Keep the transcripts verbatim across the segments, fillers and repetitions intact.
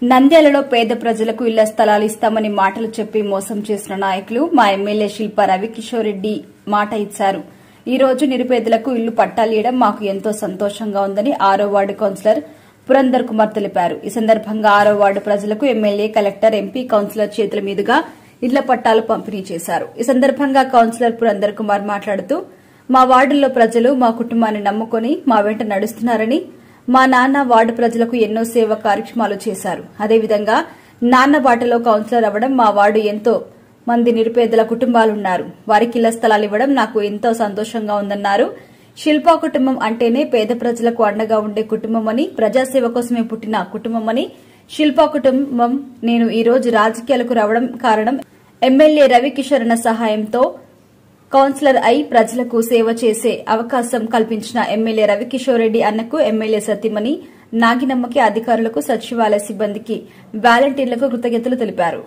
నంద్యాలలో పేద ప్రజలకు ఇళ్ల స్థలాలు ఇస్తామని మాటలు చెప్పి మోసం చేసిన నాయకులు మా ఎమ్మెల్యే శిల్పా రవికిషోర్ రెడ్డి మాట ఇచ్చారు. ఈ రోజు నిరుపేదలకు ఇళ్లు పట్టాలియడం మాకు ఎంతో సంతోషంగా ఉందని ఆరో వార్డు కౌన్సిలర్ పురందర్ కుమార్ తెలిపారు. ఈ సందర్భంగా ఆరో వార్డు ప్రజలకు ఎమ్మెల్యే, కలెక్టర్, ఎంపీ, కౌన్సిలర్ చేతుల మీదుగా ఇళ్ల పట్టాలు పంపిణీ చేశారు. ఈ సందర్భంగా కౌన్సిలర్ పురందర్ కుమార్ మాట్లాడుతూ మా వార్డుల్లో ప్రజలు మా కుటుంబాన్ని నమ్ముకుని మా వెంట నడుస్తున్నారని, మా నాన్న వార్డు ప్రజలకు ఎన్నో సేవా కార్యక్రమాలు చేశారు. అదేవిధంగా నాన్న బాటలో కౌన్సిలర్ అవ్వడం మా వార్డు ఎంతో మంది నిరుపేదల కుటుంబాలున్నారు. వారికి ఇళ్ల స్థలాలు ఇవ్వడం నాకు ఎంతో సంతోషంగా ఉందన్నారు. శిల్పా కుటుంబం అంటేనే పేద ప్రజలకు అండగా ఉండే కుటుంబమని, ప్రజాసేవ కోసమే పుట్టిన కుటుంబమని, శిల్పా కుటుంబం నేను ఈ రోజు రాజకీయాలకు రావడం కారణం ఎమ్మెల్యే రవికిషోర్ అన్న సహాయంతో కౌన్సిలర్ అయి ప్రజలకు సేవ చేసే అవకాశం కల్పించిన ఎమ్మెల్యే రవికిషోర్ రెడ్డి అన్నకు, ఎమ్మెల్యే సతీమణి నాగినమ్మకి, అధికారులకు, సచివాలయ సిబ్బందికి, వాలంటీర్లకు కృతజ్ఞతలు తెలిపారు.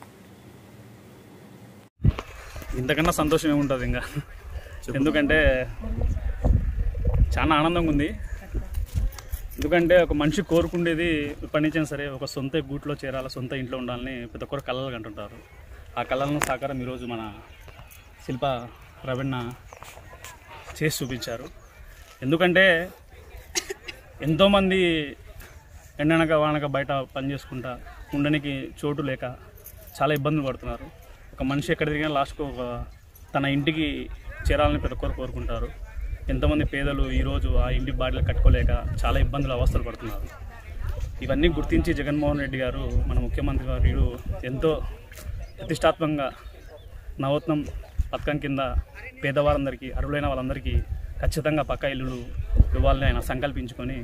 ఇంతకన్నా సంతోషం ఏముంటుంది ఇంకా, ఎందుకంటే చాలా ఆనందంగా ఉంది. ఎందుకంటే ఒక మనిషి కోరుకుండేది ఇప్పటి నుంచైనా సరే ఒక సొంత గూట్లో చేరాలి, సొంత ఇంట్లో ఉండాలని ప్రతి ఒక్కరు కళలు కంటుంటారు. ఆ కళలను సాకారం ఈరోజు మన శిల్పా రవణ చేసి చూపించారు. ఎందుకంటే ఎంతోమంది ఎండనక వానక బయట పని చేసుకుంటా ఉండడానికి చోటు లేక చాలా ఇబ్బందులు పడుతున్నారు. ఒక మనిషి ఎక్కడ తిరిగినా లాస్ట్కు ఒక తన ఇంటికి చేరాలని ప్రతి ఒక్కరు కోరుకుంటారు. ఎంతోమంది పేదలు ఈరోజు ఆ ఇంటి బాటలు కట్టుకోలేక చాలా ఇబ్బందులు అవస్థలు పడుతున్నారు. ఇవన్నీ గుర్తించి జగన్మోహన్ రెడ్డి గారు, మన ముఖ్యమంత్రి గారు ఎంతో ప్రతిష్టాత్మకంగా నవోత్నం పథకం కింద పేదవారందరికీ, అర్హులైన వాళ్ళందరికీ ఖచ్చితంగా పక్కా ఇల్లులు ఇవ్వాలని ఆయన సంకల్పించుకొని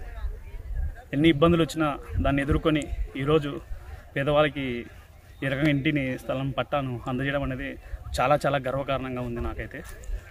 ఎన్ని ఇబ్బందులు వచ్చినా దాన్ని ఎదుర్కొని ఈరోజు పేదవాళ్ళకి ఈ రకంగా ఇంటిని, స్థలం, పట్టాను అందజేయడం అనేది చాలా చాలా గర్వకారణంగా ఉంది నాకైతే.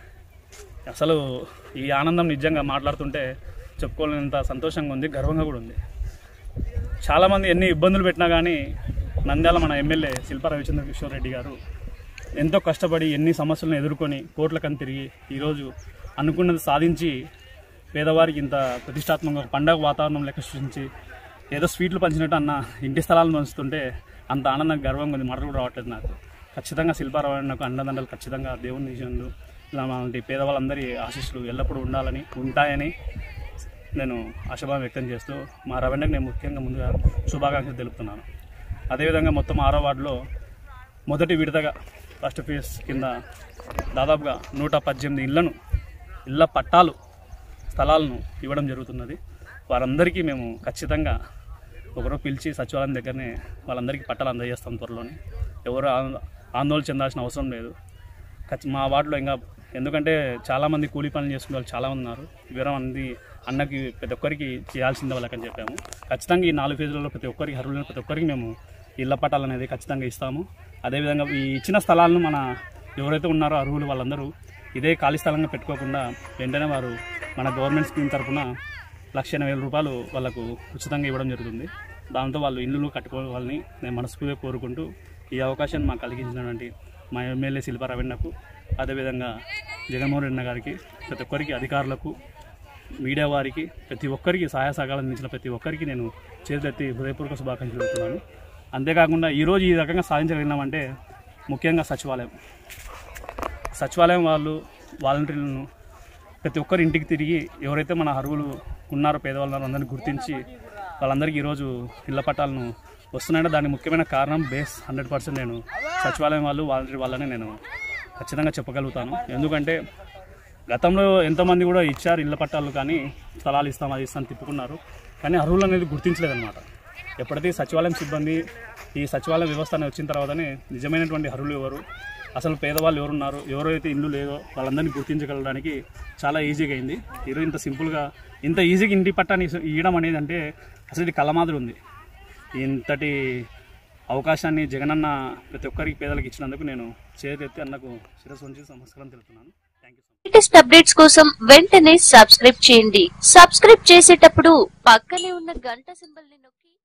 అసలు ఈ ఆనందం నిజంగా మాట్లాడుతుంటే చెప్పుకోలేనంత సంతోషంగా ఉంది, గర్వంగా కూడా ఉంది. చాలామంది ఎన్ని ఇబ్బందులు పెట్టినా కానీ నంద్యాల మన ఎమ్మెల్యే శిల్పా రవికిషోర్ రెడ్డి గారు ఎంతో కష్టపడి ఎన్ని సమస్యలను ఎదుర్కొని కోట్లకని తిరిగి ఈరోజు అనుకున్నది సాధించి పేదవారికి ఇంత ప్రతిష్టాత్మకంగా పండగ వాతావరణం లెక్క సృష్టించి ఏదో స్వీట్లు పంచినట్టు అన్న ఇంటి స్థలాలను పంచుతుంటే అంత ఆనందంగా, గర్వంగా ఉంది. మాట కూడా రావట్లేదు నాకు. ఖచ్చితంగా శిల్పా రవణకు అండదండలు ఖచ్చితంగా దేవుని విషయంలో ఇలాంటి పేదవాళ్ళందరి ఆశీస్సులు ఎల్లప్పుడూ ఉండాలని, ఉంటాయని నేను ఆశాభావం వ్యక్తం చేస్తూ మా రవణకు నేను ముఖ్యంగా ముందుగా శుభాకాంక్షలు తెలుపుతున్నాను. అదేవిధంగా మొత్తం ఆరో వార్డులో మొదటి విడతగా ఫస్ట్ ఫేజ్ కింద దాదాపుగా నూట పద్దెనిమిది ఇళ్లను, ఇళ్ల పట్టాలు, స్థలాలను ఇవ్వడం జరుగుతున్నది. వారందరికీ మేము ఖచ్చితంగా ఒకరో పిలిచి సచివాలయం దగ్గరనే వాళ్ళందరికీ పట్టాలు అందజేస్తాం త్వరలోనే. ఎవరు ఆందోళన చెందాల్సిన అవసరం లేదు. మా వార్డులో ఇంకా ఎందుకంటే చాలామంది కూలీ పనులు చేసుకునే వాళ్ళు చాలామంది ఉన్నారు. వేరే మంది అన్నకి ప్రతి ఒక్కరికి చేయాల్సిందే వాళ్ళకని చెప్పాము. ఖచ్చితంగా ఈ నాలుగు ఫేజ్లలో ప్రతి ఒక్కరికి, అర్హులైన ప్రతి ఒక్కరికి మేము ఇళ్ల పట్టాలు అనేది ఖచ్చితంగా ఇస్తాము. అదేవిధంగా ఈ ఇచ్చిన స్థలాలను మన ఎవరైతే ఉన్నారో అర్హులు వాళ్ళందరూ ఇదే ఖాళీ స్థలంగా పెట్టుకోకుండా వెంటనే వారు మన గవర్నమెంట్ స్కీమ్ తరఫున లక్ష ఎనభై వేల రూపాయలు వాళ్ళకు ఉచితంగా ఇవ్వడం జరుగుతుంది. దాంతో వాళ్ళు ఇల్లులు కట్టుకోవాలని నేను మనస్ఫూర్తిగా కోరుకుంటూ ఈ అవకాశాన్ని మాకు కలిగించినటువంటి మా ఎమ్మెల్యే శిల్పా రవణకు, అదేవిధంగా జగన్మోహన్ రెడ్డి గారికి, ప్రతి ఒక్కరికి, అధికారులకు, మీడియా వారికి, ప్రతి ఒక్కరికి సహాయ సహకారాలు అందించిన ప్రతి ఒక్కరికి నేను చేతులెత్తి హృదయపూర్వక శుభాకాంక్షలు చెబుతున్నాను. అంతేకాకుండా ఈరోజు ఈ రకంగా సాధించగలిగినామంటే ముఖ్యంగా సచివాలయం సచివాలయం వాళ్ళు వాలంటీర్లను ప్రతి ఒక్కరి ఇంటికి తిరిగి ఎవరైతే మన అర్హులు ఉన్నారో, పేదవాళ్ళని అందరినీ గుర్తించి వాళ్ళందరికీ ఈరోజు ఇళ్ల పట్టాలను వస్తున్నాయంటే దానికి ముఖ్యమైన కారణం బేస్ హండ్రెడ్ పర్సెంట్ నేను సచివాలయం వాళ్ళు, వాలంటీర్ వాళ్ళని నేను ఖచ్చితంగా చెప్పగలుగుతాను. ఎందుకంటే గతంలో ఎంతోమంది కూడా ఇచ్చారు ఇళ్ల పట్టాలు, కానీ స్థలాలు ఇస్తాం అది ఇస్తాం తిప్పుకున్నారు, కానీ అర్హులు అనేది గుర్తించలేదన్నమాట. ఎప్పుడైతే సచివాలయం సిబ్బంది, ఈ సచివాలయం వ్యవస్థ అనేది వచ్చిన తర్వాతనే నిజమైనటువంటి అర్హులు ఎవరు, అసలు పేదవాళ్ళు ఎవరున్నారు, ఎవరైతే ఇల్లు లేదో వాళ్ళందరినీ గుర్తించగలడానికి చాలా ఈజీగా అయింది. ఈరోజు ఇంత సింపుల్గా, ఇంత ఈజీగా ఇంటి పట్టాన్ని ఇవ్వడం అనేది అంటే అసలు ఇది కళ మాదిరి ఉంది. ఇంతటి అవకాశాన్ని జగనన్న ప్రతి ఒక్కరికి పేదలకు ఇచ్చినందుకు నేను చేతులెత్తి అన్నకు శిరస్సు వంచి నమస్కారం తెలుపుతున్నాను. Thank you. లేటెస్ట్ అప్డేట్స్ కోసం వెంటనే సబ్స్క్రైబ్ చేయండి. సబ్స్క్రైబ్ చేసేటప్పుడు పక్కనే ఉన్న గంట సింబల్ ని నొక్కి